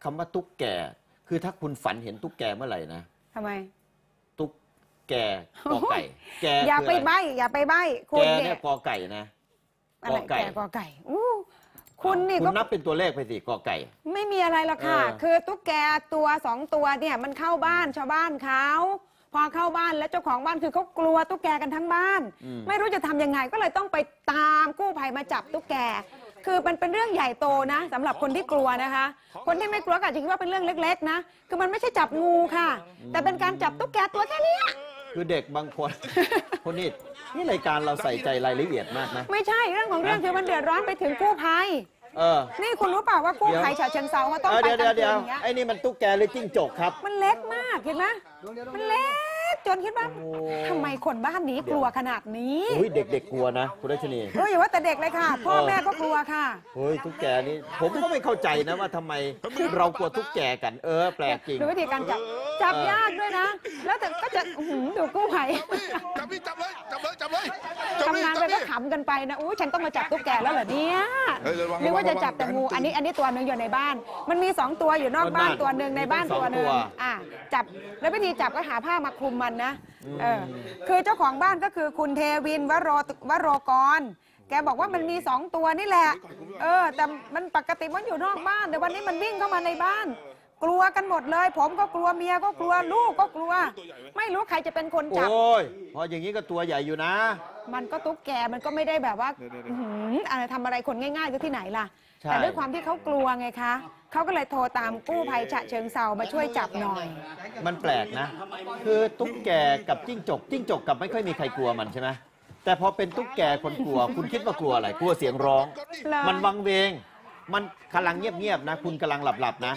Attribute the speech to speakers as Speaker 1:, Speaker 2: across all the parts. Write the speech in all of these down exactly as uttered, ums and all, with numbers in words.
Speaker 1: คำว่าตุ๊กแกคือถ้าคุณฝันเห็นตุ๊กแกเมื่อไหร่นะ
Speaker 2: ทำไม
Speaker 1: ตุ๊กแกกอไก่แก
Speaker 2: อย่าไปใบ้อย่าไปใบ้
Speaker 1: แกเนี่ยกอไก่นะ
Speaker 2: กอไก่กอไก่อู้คุณนี่
Speaker 1: คุณนับเป็นตัวเลขไปสิกอไก่
Speaker 2: ไม่มีอะไรหรอกค่ะคือตุ๊กแกตัวสองตัวเนี่ยมันเข้าบ้านชาวบ้านเขาพอเข้าบ้านแล้วเจ้าของบ้านคือเขากลัวตุ๊กแกกันทั้งบ้านไม่รู้จะทำยังไงก็เลยต้องไปตามกู้ภัยมาจับตุ๊กแกคือมันเป็นเรื่องใหญ่โตนะสำหรับคนที่กลัวนะคะคนที่ไม่กลัวก็อาจจะคิดว่าเป็นเรื่องเล็กๆนะคือมันไม่ใช่จับงูค่ะแต่เป็นการจับตุ๊กแกตัวแค่นี้
Speaker 1: คือเด็กบางคนคนนี้นี่รายการเราใส่ใจรายละเอียดมากนะ
Speaker 2: ไม่ใช่เรื่องของเรื่องคือมันเดือดร้อนไปถึงกู้ภัย
Speaker 1: เออ
Speaker 2: นี่คุณรู้เปล่าว่ากู้ภัยฉะเชิงเทราเขาต้องไปกลางคืนอย่างเงี้ย
Speaker 1: ไอ้นี่มันตุ๊กแกหรือจิ้งจกครับ
Speaker 2: มันเล็กมากเห็นไหมมันเล็กจนคิดว่าทำไมคนบ้านนี้กลัวขนาดนี้
Speaker 1: อุ้ยเด็กๆกลัวนะคุณรัชนี
Speaker 2: เอออย่าว่าแต่เด็กเลยค่ะพ่อแม่ก็กลัวค่ะ
Speaker 1: เฮ้ยตุ๊กแกนี่ผมก็ไม่เข้าใจนะว่าทำไมเรากลัวตุ๊กแกกันเออแปลกจริง
Speaker 2: ดูวิธีการจับจับยากด้วยนะแล้วแต่ก็จะดูกู้ภัย
Speaker 3: จับพี่จับเลยจับเลยจับเลย
Speaker 2: ทำงานไปก็ขำกันไปนะอู้ฉันต้องมาจับตุ๊กแกแล้วเหรอเนี่ยนึกว่าจะจับแต่งูอันนี้อันนี้ตัวหนึ่งอยู่ในบ้านมันมีสองตัวอยู่นอกบ้านตัวหนึ่งในบ้านตัวหนึ่งอ่ะจับแล้ววิธีจับก็หาผ้ามาคลุมมันนะเออคือเจ้าของบ้านก็คือคุณเทวินวโรวโรกรแกบอกว่ามันมีสองตัวนี่แหละเออแต่มันปกติมันอยู่นอกบ้านแต่วันนี้มันวิ่งเข้ามาในบ้านกลัวกันหมดเลยผมก็กลัวเมียก็กลัวลูกก็กลัวไม่รู้ใครจะเป็นคนจับ
Speaker 1: โอ้ยพออย่างนี้ก็ตัวใหญ่อยู่นะ
Speaker 2: มันก็ตุ๊กแกมันก็ไม่ได้แบบว่าอะไรทำอะไรคนง่ายๆก็ที่ไหนล่ะแต่ด้วยความที่เขากลัวไงคะเขาก็เลยโทรตามกู้ภัยฉะเชิงเทรามาช่วยจับหน่อย
Speaker 1: มันแปลกนะคือตุ๊กแกกับจิ้งจกจิ้งจกกับไม่ค่อยมีใครกลัวมันใช่ไหมแต่พอเป็นตุ๊กแกคนกลัวคุณคิดว่ากลัวอะไรกลัวเสียงร้องมันวังเวงมันกำลังเงียบๆนะคุณกำลังหลับๆนะ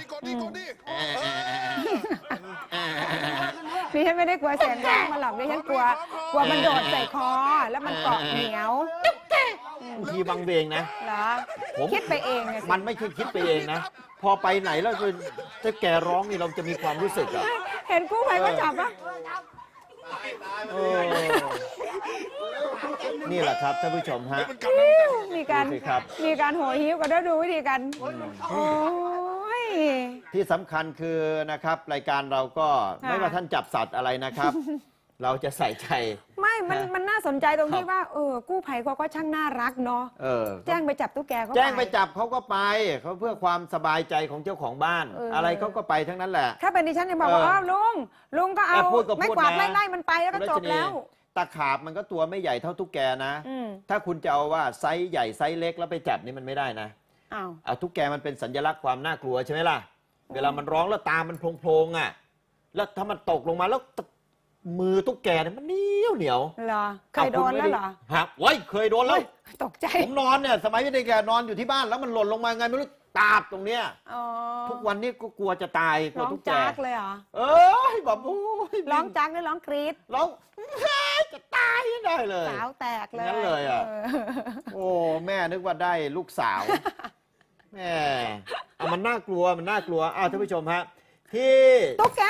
Speaker 2: ดิฉันไม่ได้กลัวเสียงร้องมันหลับดิฉันกลัวกลัวมันโดดใส่คอแล้วมันเกาะเหนียว
Speaker 1: ทีวังเวงนะ
Speaker 2: เหรอผมคิดไปเอง
Speaker 1: มันไม่ใช่คิดไปเองนะพอไปไหนแล้วจะแกร้องนี่เราจะมีความรู้สึกอ่ะ
Speaker 2: เห็นกู้ภัยก็จับปะ
Speaker 1: นี่แหละครับท่านผู้ชมฮะ
Speaker 2: มีการมีการโหยหิวกันด้วยดูวิธีการโอ้ย
Speaker 1: ที่สำคัญคือนะครับรายการเราก็ไม่ว่าท่านจับสัตว์อะไรนะครับเราจะใส่ใจ
Speaker 2: ไม่มันมันน่าสนใจตรงที่ว่าเออกู้ภัยเขาก็ช่างน่ารักเนาะแจ้งไปจับตุ๊กแกก็
Speaker 1: แจ้งไปจับเขาก็ไปเขาเพื่อความสบายใจของเจ้าของบ้านอะไรเขาก็ไปทั้งนั้นแหละ
Speaker 2: ถ้าเป็นดิฉันจะบอกว่าอ้าวลุงลุงก็เอาไม่กวาดไล่ไล่มันไปแล้วก็จบแล้ว
Speaker 1: ตะขาบมันก็ตัวไม่ใหญ่เท่าตุ๊กแกนะถ้าคุณจะเอาว่าไซส์ใหญ่ไซส์เล็กแล้วไปจับนี่มันไม่ได้นะเอาตุ๊กแกมันเป็นสัญลักษณ์ความน่ากลัวใช่ไหมล่ะเวลามันร้องแล้วตามันโพลงๆอ่ะแล้วถ้ามันตกลงมาแล้วมือตุ๊กแกเนี่ยมันเหนียวเหนียว
Speaker 2: เหรอเคยโดนแล้วเหรอ
Speaker 1: ฮะไว้เคยโดนแล้ว
Speaker 2: ตกใจ
Speaker 1: ผมนอนเนี่ยสมัยเด็กๆนอนอยู่ที่บ้านแล้วมันหล่นลงมาไงไม่รู้ตาบตรงเนี้ยทุกวันนี้ก็กลัวจะตายกลัวตุ๊กแกร้องจั
Speaker 2: กเลยเหรอ
Speaker 1: เออแบบโอ้ย
Speaker 2: ร้องจักหรือร้องกรี๊ด
Speaker 1: ร้องจะตายได้เลย
Speaker 2: สาวแตกเลย
Speaker 1: นั่นเลยอ่ะโอ้แม่นึกว่าได้ลูกสาวแม่เอามันน่ากลัวมันน่ากลัวอ้าวท่านผู้ชมฮะที่
Speaker 2: ตุ๊กแก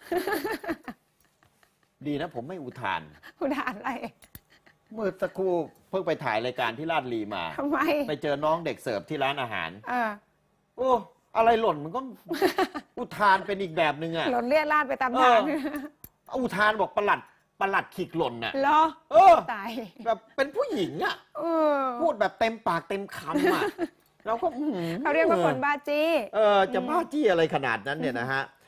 Speaker 1: ดีนะผมไม่อุทาน
Speaker 2: อุทานอะไร
Speaker 1: เมื่อสักครู่เพิ่งไปถ่ายรายการที่ลาดลีมา
Speaker 2: ทำไม
Speaker 1: ไปเจอน้องเด็กเสิร์ฟที่ร้านอาหารอ่าโอ้อะไรหล่นมันก็อุทานเป็นอีกแบบนึงอะ
Speaker 2: หล่นเลี่ยราดไปตามทาง
Speaker 1: อุทานบอกประหลัดประหลัดขีกหล่นน่ะ
Speaker 2: เหรอ
Speaker 1: เออ
Speaker 2: ตาย
Speaker 1: แบบเป็นผู้หญิงอะพูดแบบเต็มปากเต็มคำอะเราก็
Speaker 2: เขาเรียกว่าคนบ้าจี้
Speaker 1: เออจะบ้าจี้อะไรขนาดนั้นเนี่ยนะฮะ